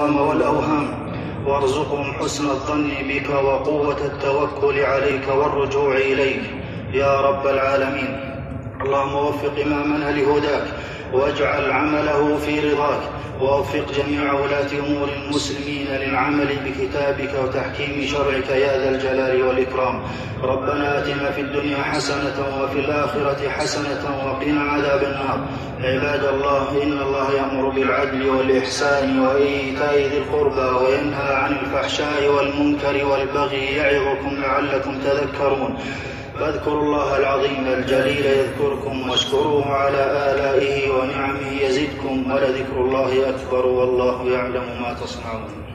الوهم والأوهام، وارزقهم حسن الظن بك وقوة التوكل عليك والرجوع إليك يا رب العالمين. اللهم وفق إمامنا لهداك، واجعل عمله في رضاك، ووفق جميع ولاة أمور المسلمين للعمل بكتابك وتحكيم شرعك يا ذا الجلال والإكرام. ربنا آتنا في الدنيا حسنة وفي الآخرة حسنة وقنا عذاب النار. عباد الله، إن الله يأمر بالعدل والإحسان وإيتاء ذي القربى وينهى عن الفحشاء والمنكر والبغي يعظكم لعلكم تذكرون. فاذكروا الله العظيم الجليل يذكركم، واشكروه على آلائه ونعمه يزدكم، ولذكر الله أكبر والله يعلم ما تصنعون.